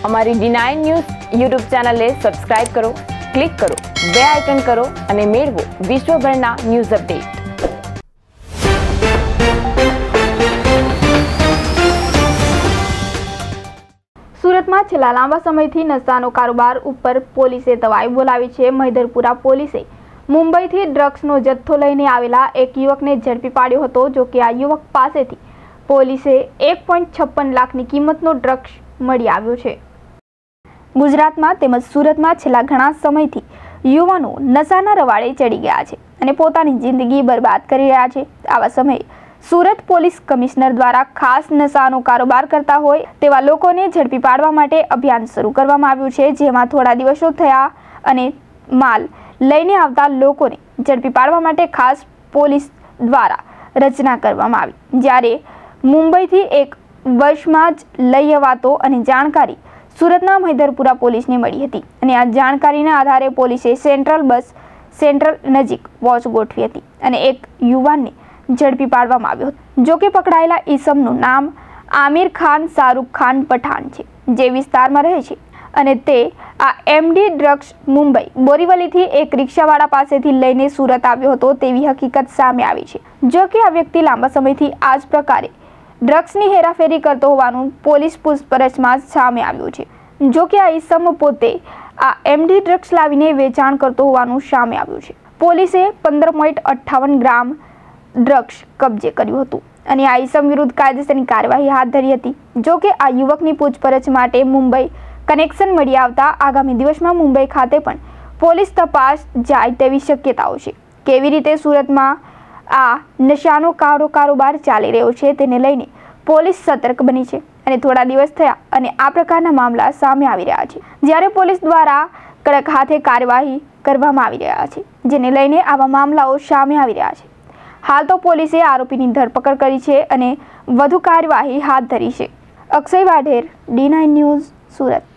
અમારી D9 news YouTube ચેનલને subscribe કરો, ક્લિક કરો, બે આઇકન કરો અને મેળવો વિશ્વભરના ન્યૂઝ અપડેટ. સુરતમાં છેલ્લા લાંબા સમયથી નશાનો કારોબાર ઉપર પોલીસે તવાઈ બોલાવી છે. મહિધરપુરા પોલીસે મુંબઈથી ડ્રગ્સનો જથ્થો લઈને આવેલા એક યુવકને ઝડપી પાડ્યો હતો. જો કે આ યુવક પાસેથી પોલીસે 1.56 લાખની કિંમતનો ડ્રગ્સ મળી આવ્યો છે. ગુજરાતમાં તેમજ સુરતમાં છેલ્લા ઘણા સમયથી યુવાનો નશાના રવાડે ચડી ગયા છે અને પોતાની જિંદગી બરબાદ કરી રહ્યા છે. આવા સમયે સુરત પોલીસ કમિશનર દ્વારા ખાસ નશાનો કારોબાર કરતા હોય તેવા લોકોને ઝડપી પાડવા માટે અભિયાન શરૂ કરવામાં આવ્યું છે, જેમાં થોડા દિવસો થયા અને માલ લઈને આવતા લોકોને ઝડપી પાડવા માટે ખાસ પોલીસ દ્વારા રચના કરવામાં આવી. જ્યારે મુંબઈથી એક વર્ષમાં જ લઈ અવાતો અને જાણકારી સુરતના મહિધરપુરા પોલીસને મળી હતી અને આ જાણકારીના આધારે પોલીસે સેન્ટ્રલ નજીક વોચ ગોઠવી હતી અને એક યુવાનને ઝડપી પાડવામાં આવ્યો હતો. જો કે પકડાયેલા ઈસમનું નામ આમિર ખાન શાહરૂખ ખાન પઠાણ છે, જે વિસ્તારમાં રહે છે અને તે આ એમડી ડ્રગ્સ મુંબઈ બોરીવલીથી એક રિક્ષાવાળા પાસેથી લઈને સુરત આવ્યો હતો તેવી હકીકત સામે આવી છે. જો કે આ વ્યક્તિ લાંબા સમયથી આ જ પ્રકારે ડ્રગ્સની હેરાફેરી કરતો હોવાનું પોલીસ પૂછપરછમાં સામે આવ્યું છે. જો કે આ ઈસમ પોતે આ એમડી ડ્રગ્સ લાવીને વેચાણ કરતો હોવાનું સામે આવ્યું છે. પોલીસે 15.58 ગ્રામ ડ્રગ્સ કબજે કર્યું હતું અને આ ઈસમ વિરુદ્ધ કાયદેસરની કાર્યવાહી હાથ ધરી હતી. જો કે આ યુવકની પૂછપરછ માટે મુંબઈ કનેક્શન મળી આવતા આગામી દિવસમાં મુંબઈ ખાતે પણ પોલીસ તપાસ જાય તેવી શક્યતાઓ છે. કેવી રીતે સુરતમાં આ નશાનો કારોબાર ચાલી રહ્યો છે તેને લઈને પોલીસ સતર્ક બની છે અને થોડા દિવસ થયા અને આ પ્રકારના મામલા સામે આવી રહ્યા છે, જ્યારે પોલીસ દ્વારા કડક હાથે કાર્યવાહી કરવામાં આવી રહ્યા છે, જેને લઈને આવા મામલાઓ સામે આવી રહ્યા છે. હાલ તો પોલીસે આરોપીની ધરપકડ કરી છે અને વધુ કાર્યવાહી હાથ ધરી છે. Akshay Vadher, D9 news, Surat.